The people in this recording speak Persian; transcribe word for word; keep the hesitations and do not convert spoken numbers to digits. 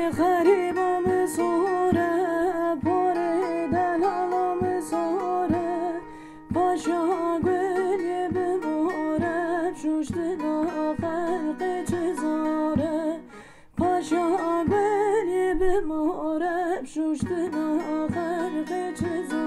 غریبم زوره پاره دلالم زوره پاشا گلی بموره شوش دلا خلق چزاره پاشا گلی بموره شوش دلا خلق چزاره